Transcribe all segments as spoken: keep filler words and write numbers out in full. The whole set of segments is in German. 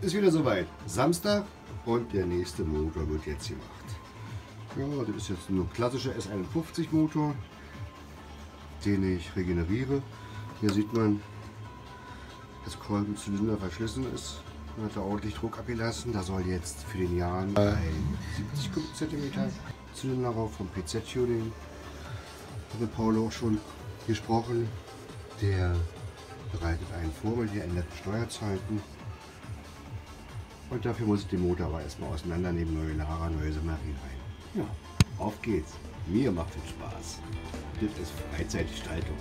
ist wieder soweit. Samstag und der nächste Motor wird jetzt gemacht. Ja, das ist jetzt ein klassischer S einundfünfzig Motor, den ich regeneriere. Hier sieht man, dass Kolbenzylinder verschlissen ist. Man hat da ordentlich Druck abgelassen. Da soll jetzt für den Jahren ein siebzig Kubikzentimeter Zylinder rauf vom P Z-Tuning. Da hat Paul auch schon gesprochen. Der bereitet einen vor mit den änderten Steuerzeiten. Und dafür muss ich den Motor aber erstmal auseinandernehmen, neue Lager, neue Sommerien rein. Ja, auf geht's. Mir macht es Spaß. Das ist Freizeitgestaltung.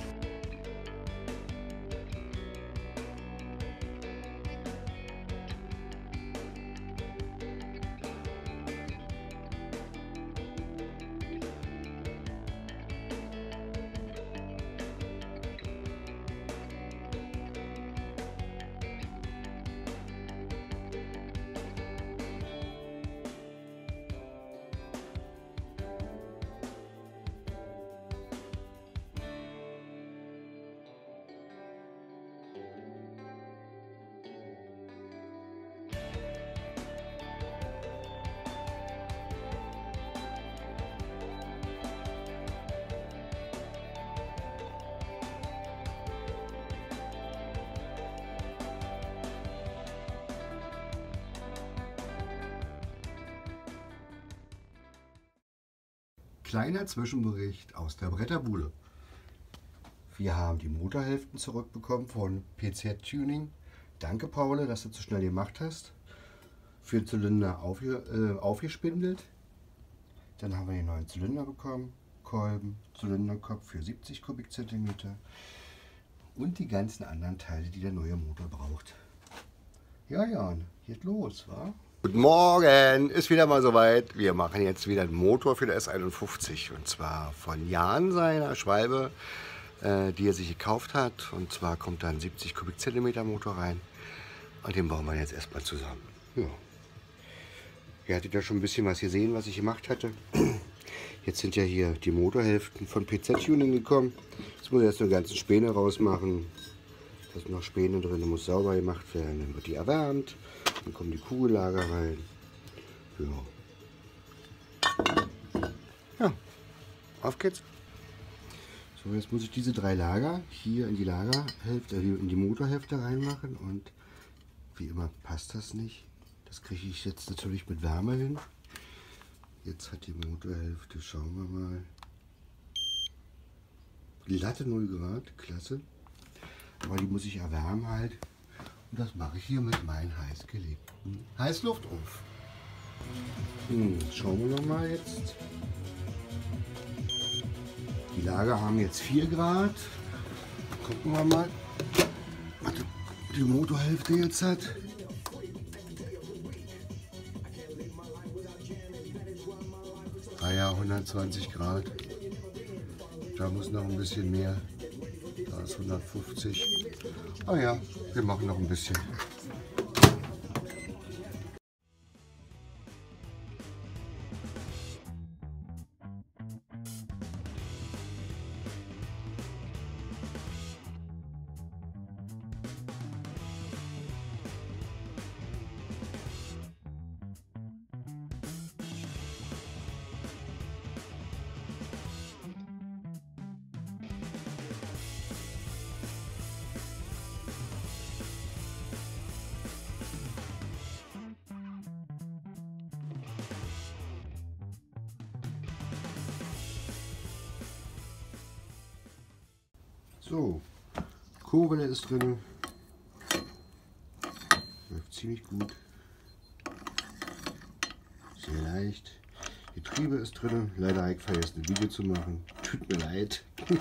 Kleiner Zwischenbericht aus der Bretterbude. Wir haben die Motorhälften zurückbekommen von P Z-Tuning. Danke, Paul, dass du so schnell gemacht hast. Für den Zylinder aufge, äh, aufgespindelt. Dann haben wir den neuen Zylinder bekommen. Kolben, Zylinderkopf für siebzig Kubikzentimeter. Und die ganzen anderen Teile, die der neue Motor braucht. Ja, Jan, geht los, wa? Guten Morgen, ist wieder mal soweit. Wir machen jetzt wieder einen Motor für den S einundfünfzig. Und zwar von Jan, seiner Schwalbe, äh, die er sich gekauft hat. Und zwar kommt da ein siebzig Kubikzentimeter Motor rein. Und den bauen wir jetzt erstmal zusammen. Ja. Ihr hattet ja schon ein bisschen was gesehen, was ich gemacht hatte. Jetzt sind ja hier die Motorhälften von P Z-Tuning gekommen. Jetzt muss ich erst eine ganze Späne rausmachen. Da sind noch Späne drin, die muss sauber gemacht werden. Dann wird die erwärmt. Dann kommen die Kugellager rein. Ja. Ja, auf geht's. So, jetzt muss ich diese drei Lager hier in die Lagerhälfte, in die Motorhälfte reinmachen. Und wie immer passt das nicht. Das kriege ich jetzt natürlich mit Wärme hin. Jetzt hat die Motorhälfte, schauen wir mal, glatte null Grad, klasse. Aber die muss ich erwärmen halt. Und das mache ich hier mit meinem heiß gelegten Heißluftofen. Hm, schauen wir noch mal jetzt. Die Lager haben jetzt vier Grad. Gucken wir mal, was die Motorhälfte jetzt hat. Ah ja, hundertzwanzig Grad. Da muss noch ein bisschen mehr. Da ist hundertfünfzig. Ah ja, wir machen noch ein bisschen. So, Kurbel ist drin, läuft ziemlich gut, sehr leicht. Getriebe ist drin, leider habe ich vergessen ein Video zu machen, tut mir leid.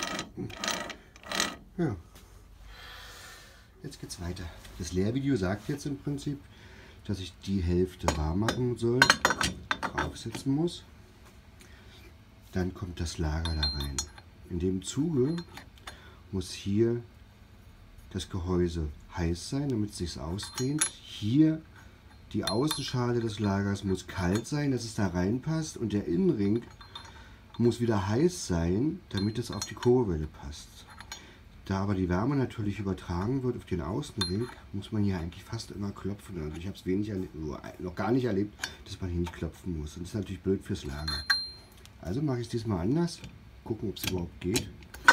Ja, jetzt geht's weiter. Das Lehrvideo sagt jetzt im Prinzip, dass ich die Hälfte warm machen soll, draufsetzen muss. Dann kommt das Lager da rein. In dem Zuge muss hier das Gehäuse heiß sein, damit es sich ausdehnt. Hier die Außenschale des Lagers muss kalt sein, dass es da reinpasst. Und der Innenring muss wieder heiß sein, damit es auf die Kurbelwelle passt. Da aber die Wärme natürlich übertragen wird auf den Außenring, muss man hier eigentlich fast immer klopfen. Also ich habe es wenig noch gar nicht erlebt, dass man hier nicht klopfen muss. Und das ist natürlich blöd fürs Lager. Also mache ich es diesmal anders. Gucken, ob es überhaupt geht.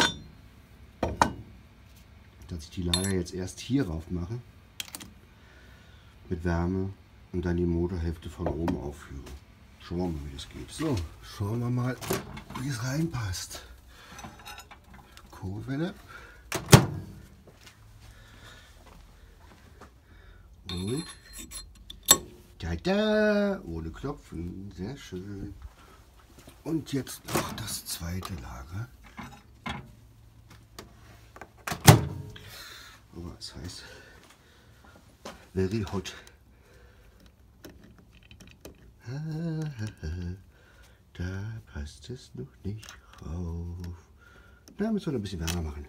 Dass ich die Lager jetzt erst hier rauf mache. Mit Wärme und dann die Motorhälfte von oben aufführe. Schauen wir mal, wie das geht. So, schauen wir mal, wie es reinpasst. Kurbelwelle. Und tada, ohne Klopfen, sehr schön. Und jetzt noch das zweite Lager. Aber es heißt very hot. Da passt es noch nicht rauf. Da müssen wir noch ein bisschen wärmer machen.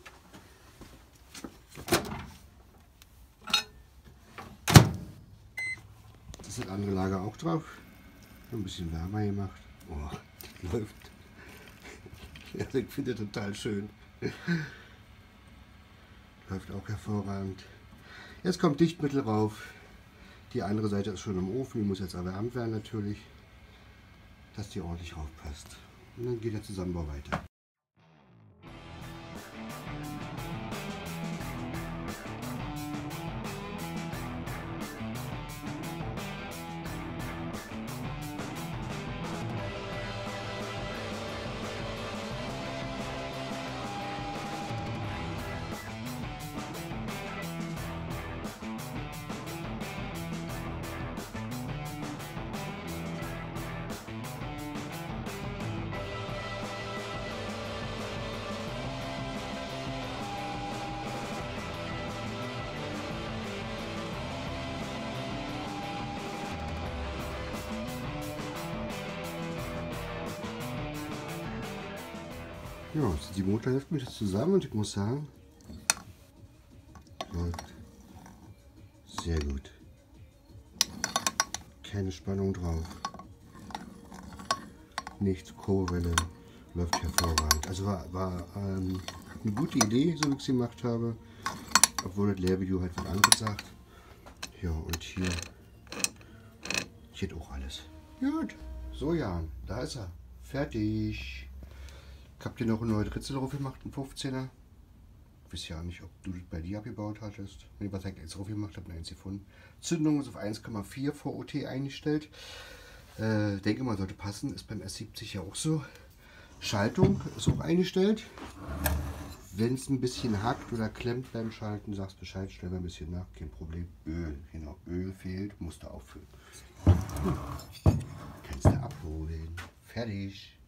Das ist das andere Lager auch drauf. Ein bisschen wärmer gemacht. Oh, das läuft. Also ich finde total schön. Läuft auch hervorragend. Jetzt kommt Dichtmittel rauf. Die andere Seite ist schon im Ofen. Die muss jetzt erwärmt werden natürlich, dass die ordentlich raufpasst. Und dann geht der Zusammenbau weiter. Ja, die Motorhälften mit zusammen und ich muss sagen, läuft sehr gut. Keine Spannung drauf. Nichts, Kurbelwelle, läuft hervorragend. Also war, war ähm, eine gute Idee, so wie ich es gemacht habe. Obwohl das Lehrvideo halt was anderes sagt. Ja, und hier steht auch alles. Gut, so Jan, da ist er. Fertig. Ich habe dir noch eine neue Ritze drauf gemacht, einen fünfzehner. Ich weiß ja nicht, ob du das bei dir abgebaut hattest. Wenn ich was eins drauf gemacht habe, eins gefunden. Zündung ist auf eins Komma vier V O T eingestellt. Äh, denke mal, sollte passen. Ist beim S siebzig ja auch so. Schaltung ist auch eingestellt. Wenn es ein bisschen hackt oder klemmt beim Schalten, sagst Bescheid, stell mal ein bisschen nach. Kein Problem. Öl, genau. Öl fehlt, musst du auffüllen. Hm. Kannst du abholen. Fertig.